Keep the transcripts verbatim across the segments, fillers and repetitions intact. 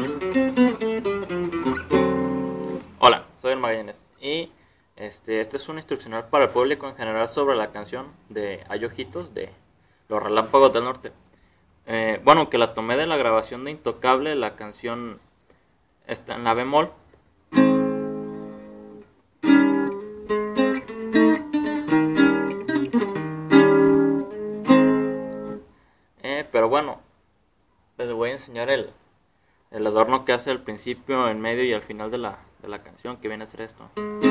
Hola, soy el Magallanes y este, este es un instruccional para el público en general sobre la canción de Hay Ojitos de Los Relámpagos del Norte. Eh, bueno, que la tomé de la grabación de Intocable, la canción está en la bemol. Eh, pero bueno, les voy a enseñar el, el adorno que hace al principio, en medio y al final de la, de la canción, que viene a ser esto.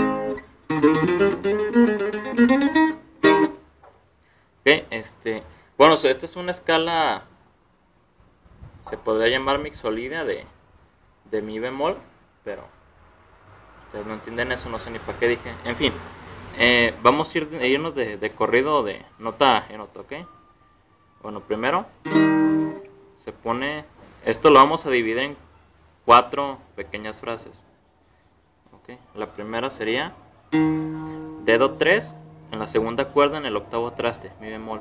Ok, este, bueno, esta es una escala, se podría llamar mixolínea de, de mi bemol, pero ustedes no entienden eso, no sé ni para qué dije. En fin, eh, vamos a, ir, a irnos de, de corrido de nota en nota, ¿ok? Bueno, primero se pone, esto lo vamos a dividir en cuatro pequeñas frases. ¿Okay? La primera sería dedo tres en la segunda cuerda en el octavo traste, mi bemol.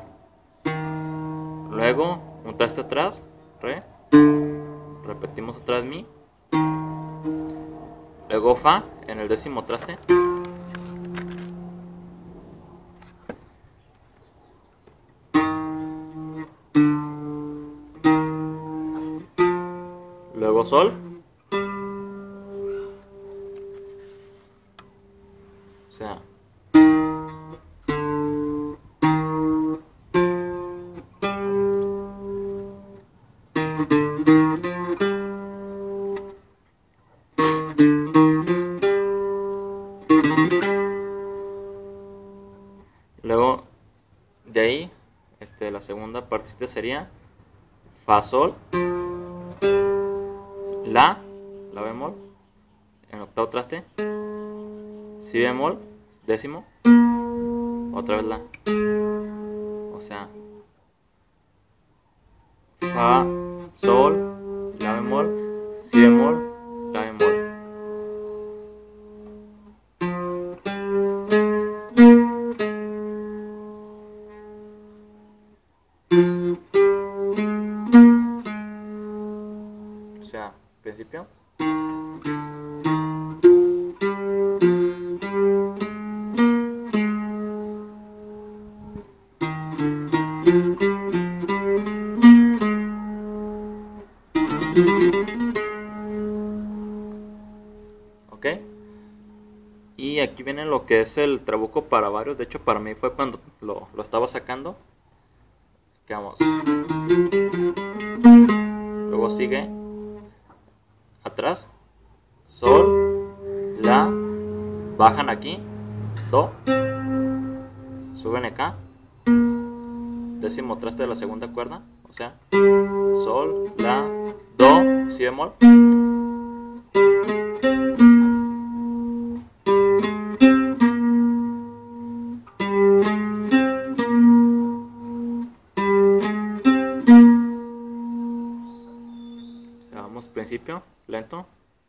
Luego un traste atrás, re. Repetimos otra vez mi. Luego fa en el décimo traste. Luego sol. O sea, luego de ahí, este, la segunda partita sería fa sol, la, la bemol, en octavo traste, si bemol, décimo, otra vez la, o sea, fa, sol, la bemol, si bemol, la bemol. O sea, principio. Ok. Y aquí viene lo que es el trabuco para varios. De hecho, para mí fue cuando lo, lo estaba sacando. Que vamos. Luego sigue atrás, sol, la, bajan aquí, do, suben acá, décimo traste de la segunda cuerda, o sea, sol, la, do, si bemol. O sea, vamos principio, lento.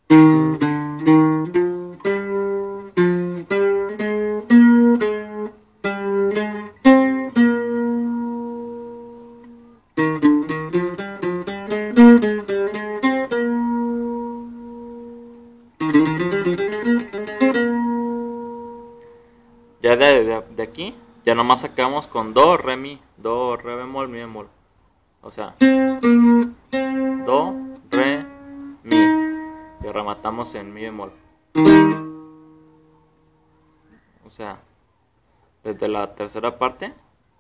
Ya de, de, de aquí, ya nomás sacamos con do, re, mi, do, re bemol, mi bemol. O sea, do, re, mi. Y rematamos en mi bemol. O sea, desde la tercera parte.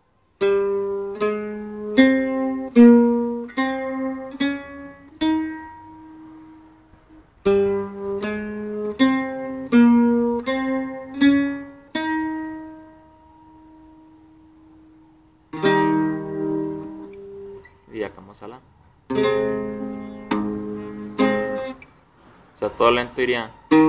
Y acabamos a la. O sea, todo lento iría.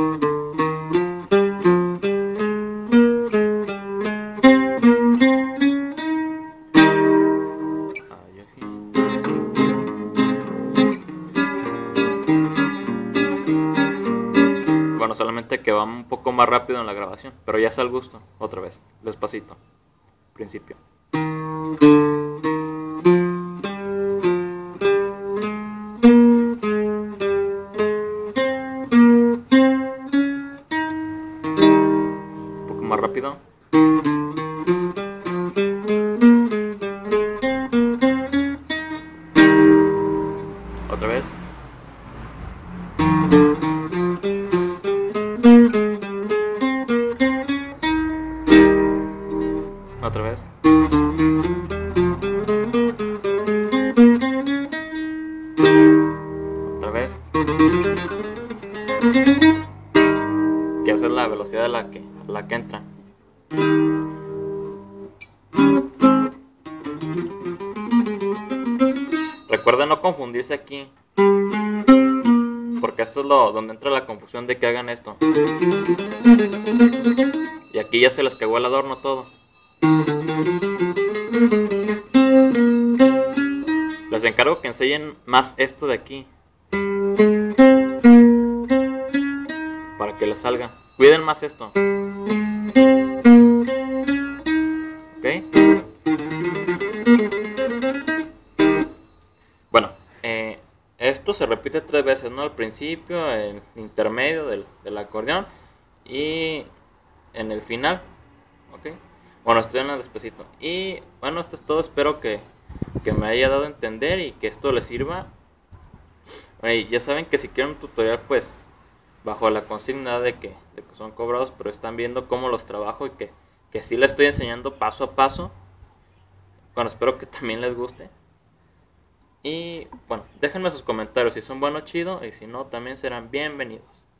Bueno, solamente que va un poco más rápido en la grabación, pero ya es al gusto, otra vez, despacito, principio. Otra vez. Otra vez. Otra vez. Que esa es la velocidad a la que, a la que entra. Recuerden no confundirse aquí, porque esto es lo donde entra la confusión de que hagan esto. Y aquí ya se les cagó el adorno todo. Les encargo que enseñen más esto de aquí, para que les salga. Cuiden más esto. ¿Ok? Bueno, eh, esto se repite tres veces, ¿no? Al principio, el intermedio del, del acordeón y en el final. ¿Ok? Bueno, estoy en el despacito. Y bueno, esto es todo. Espero que, que me haya dado a entender y que esto les sirva. Bueno, ya saben que si quieren un tutorial, pues bajo la consigna de que, de que son cobrados, pero están viendo cómo los trabajo y que, que sí les estoy enseñando paso a paso. Bueno, espero que también les guste. Y bueno, déjenme sus comentarios si son buenos, chido, y si no, también serán bienvenidos.